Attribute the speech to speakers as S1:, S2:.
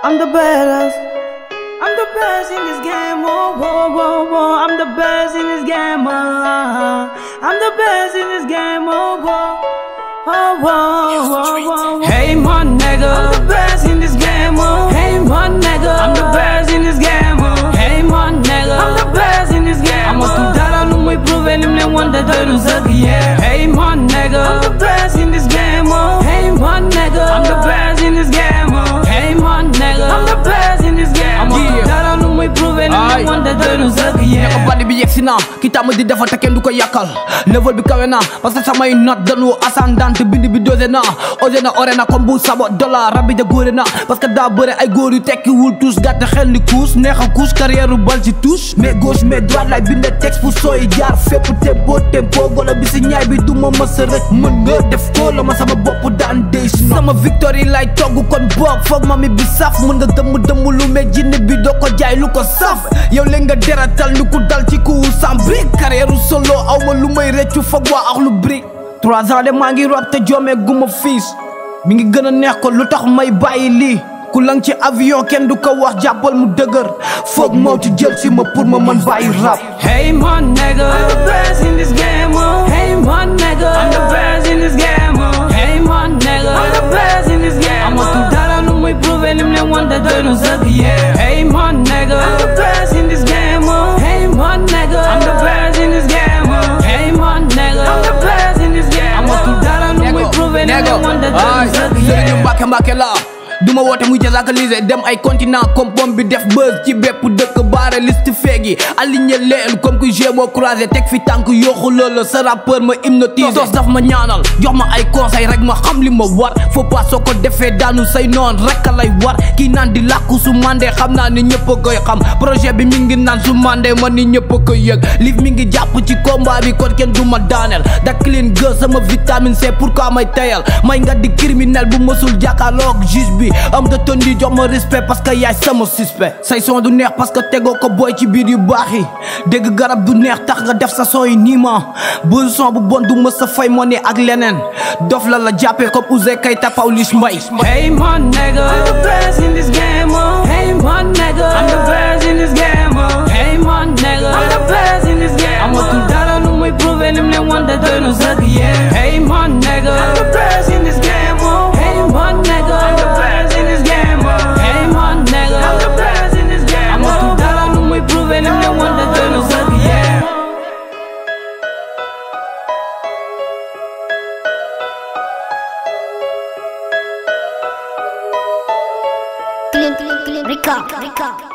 S1: I'm the best. I'm the best in this game. Whoa, whoa, whoa, whoa. I'm the best in this game. I'm the best in this game. Whoa, whoa, whoa, whoa, whoa. Hey, my nigga. I'm the best in this game. Hey, my nigga. I'm the best in this game. Hey, my nigga. I'm the best in this game. I'm a dara no muy prove lim ne wanda doyru zag yeah. Hey, my nigga. I'm the best in this game. Hey, my nigga. I'm the best in this game. Hey, my nigga. I'm the best in this game. I'm a dara no muy prove lim ne wanda doyru zag yeah.
S2: Neka bandi bi yegsi na kita ma di defal te kenn du ko yakal level bi kawe na parce que samay note dañu ascendante bind bi dosé na osé na ore na comme bu sabo dollar rabi de góore na parce que daa bëre ay góor yu tekki wul tous gàtt xel ni kuus neexa kuus carrière bal ci touche mais gauche mais droite lay binde texte pour sooy jaar fépp tempo golo bi si ñaay bi du ma mësa rek mën nga def ko la ma sama bopp daan dey sama victoire lay togg kon boog foog ma mi bi saf mën nga dëmm lu mais jinne bi doo ko jaay lu ko saf yow léegi nga deratal ni ku dal ci ku sambi carrière solo awma lu may reccu foog waa ak lu brique 3 ans de maa ngi rap te joomee guma fiis mi ngi gën a neex ko lu tax may bàyyi lii ku lang ci avion kenn du ko wax jàppal mu dëgër foog moo ci jël si ma pour ma mën bàyyi rap.
S1: Hey my nigga, I'm the best in this game. Hey my nigga, I'm the best in this game. Hey my nigga, I'm the best in this game. I'm a tu dara nu muy prove lim ne wanda doyru zag yeah. Hey my nigga, I'm the best in this game. Hey my nigga, I'm the best in this game. Hey my nigga, I'm the best in this game. I'm a tu dara nu muy prove lim ne wanda doyru zag yeah.
S2: Mbake mbake la duma woote muy jazakaliser dem ay continent comme pomme bi def buzz ci bépp dëkk baare liste feegi aligné leen comme que gémeaux croisé teg fi tànk yooxu loolu sa rappeur ma hypnotise sos daf ma ñaanal jox ma ay conseil rek ma xam li ma war faut pas soo ko defee daanu say noon rek a lay war kii naan di làkku su mandé xam naa ni ñëpp a koy xam projet bi mi ngi naan su mandé ma ni ñëpp a koy yëg liv mi ngi jàpp ci combat bi kon kenn du ma daaneel da clean gë sama vitamine C pourquoi may tayal may nga di criminel bu mësul jàkkaarloog juge bi am de tondi jox ma respect parce que yaay sama suspect say son du neex parce que tegoo ko boy ci biir yu baax yi dégg garab du neex tax nga def sa son yi nii ma bu son bu bon du mës a fay moo ne ak leneen dof la la jàppee comme Ouzin Keita Pawlish Mbaye.
S1: Hey my nigga, I'm the best in this game. Hey my nigga, I'm the best in this game. Hey my nigga, I'm the best in this game. I'm a tu dara nu muy prove lim ne wanda doyru zag yeah. Hey my nigga, I'm the best in this game. Hey my nigga, I'm the best in this game. Hey my nigga, I'm the best in this game. I'm a tu dara nu muy prove lim ne wanda doyru zag yeah.
S3: Clean, Rico.